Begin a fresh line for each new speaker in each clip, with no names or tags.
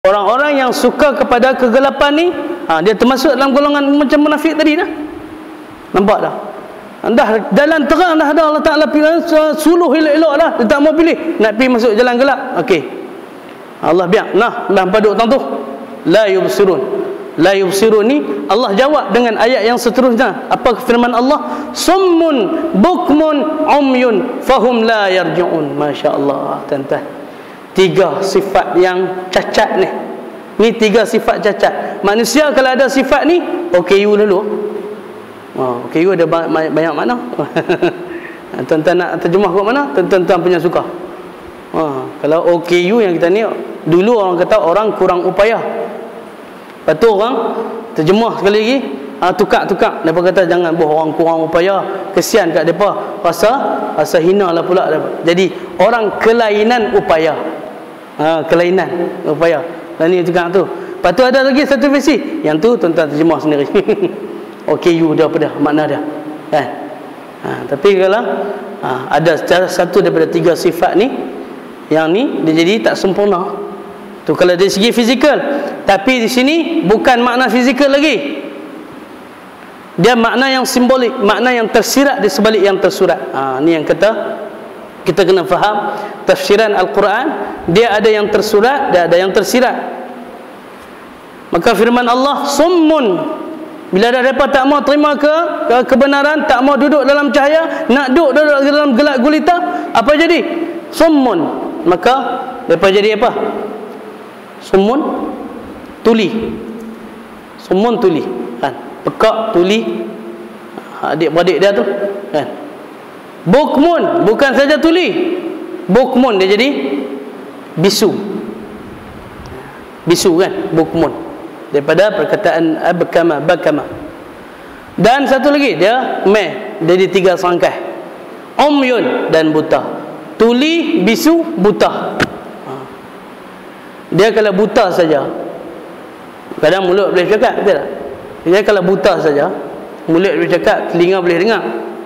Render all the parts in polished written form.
Orang-orang yang suka kepada kegelapan ni, dia termasuk dalam golongan macam munafik tadi dah. Nampak dah? Dah jalan terang dah ada Allah Ta'ala pilih, suluh elok-elok dah. Dia tak mau pilih, nak pergi masuk jalan gelap. Okey, Allah biar. Nah, dah paduk tang tu. La yubsirun. La yubsirun ni Allah jawab dengan ayat yang seterusnya. Apa firman Allah? Summun bukmun umyun fahum la yarji'un. Masya-Allah, tuan-tuan. 3 sifat yang cacat ni. Ni 3 sifat cacat. Manusia kalau ada sifat ni, OKU dulu. OKU ada banyak makna. Tuan-tuan nak terjemah kat mana? Tuan-tuan punya suka. Kalau OKU yang kita ni, dulu orang kata orang kurang upaya. Lepas tu orang terjemah sekali lagi, tukar-tukar. Mereka kata jangan orang kurang upaya, kesian kat mereka, rasa hina lah pula. Jadi orang kelainan upaya. Kelainan upaya. Dan ni tukar tu. Lepas tu ada lagi satu versi, yang tu tuan-tuan terjemah sendiri. OKU dia apa dah, makna dia kan? Tapi kalau ada satu daripada 3 sifat ni, yang ni dia jadi tak sempurna tu kalau dari segi fizikal. Tapi di sini bukan makna fizikal lagi, dia makna yang simbolik, makna yang tersirat di sebalik yang tersurat. Ni yang kata kita kena faham tafsiran Al-Quran. Dia ada yang tersurat, dia ada yang tersirat. Maka firman Allah summun, bila dah mereka tak mau terima kebenaran, tak mau duduk dalam cahaya, nak duduk dalam gelap gulita, apa jadi? Summun. Maka mereka jadi apa? Summun tuli. Summun tuli kan? Pekak tuli, adik-beradik dia tu kan? Bukmun, bukan saja tuli, bukmun dia jadi bisu. Bisu kan? Bukmun, daripada perkataan bakama. Dan satu lagi dia jadi 3 serangkai. Umyun, dan buta. Tuli, bisu, buta. Dia kalau buta saja, kadang mulut boleh cakap, betul tak? Dia kalau buta saja, mulut boleh cakap, telinga boleh dengar.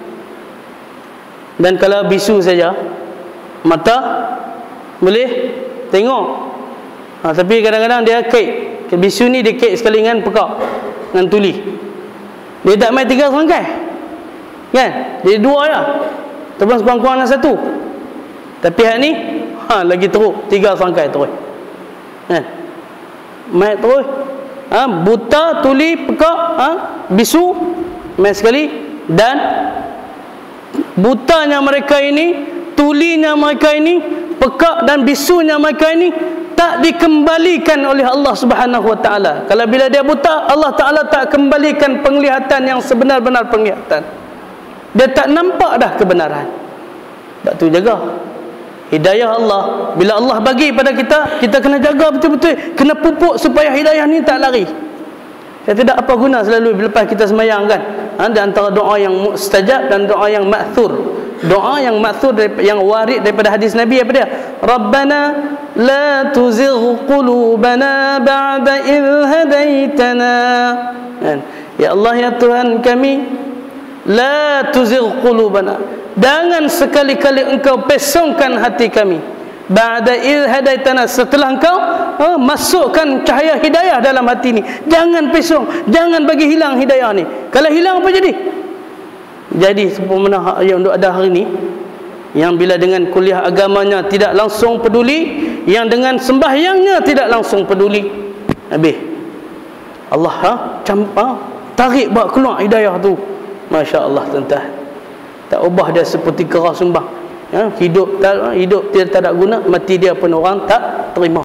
Dan kalau bisu saja, mata boleh tengok. Tapi kadang-kadang dia kait. Bisu ni dia kait sekali dengan pekak, dengan tuli. Dia tak main 3 serangkai kan? Jadi 2 je, ataupun sekurang-kurangnya 1. Tapi hak ni lagi teruk, 3 serangkai terus kan? Main terus. Buta, tuli, pekak, bisu, main sekali. Dan butanya mereka ini, tulinya mereka ini, pekak dan bisunya mereka ini tak dikembalikan oleh Allah Subhanahu Wa Taala. Kalau bila dia buta, Allah Taala tak kembalikan penglihatan yang sebenar-benar penglihatan. Dia tak nampak dah kebenaran. Tak tu jaga hidayah Allah. Bila Allah bagi pada kita, kita kena jaga betul-betul, kena pupuk supaya hidayah ni tak lari. Tidak apa guna selalu lepas kita semayang kan? Di antara doa yang mustajab dan doa yang ma'thur. Doa yang ma'thur, yang warid daripada hadis Nabi apa dia? Rabbana la tuzigh qulubana ba'da idh hadaitana. Ya Allah, ya Tuhan kami, la tuzigh qulubana, jangan sekali-kali engkau pesongkan hati kami, ba'da idh hadaitana, setelah engkau masukkan cahaya hidayah dalam hati ni. Jangan pesong, jangan bagi hilang hidayah ni. Kalau hilang apa jadi? Jadi sempurna yang ada hari ni, yang bila dengan kuliah agamanya tidak langsung peduli, yang dengan sembahyangnya tidak langsung peduli, habis Allah tarik buat keluar hidayah tu. Masya Allah tuan-tuan, tak ubah dia seperti kera sumbang. Hidup dia tak ada guna, mati dia pun orang tak terima.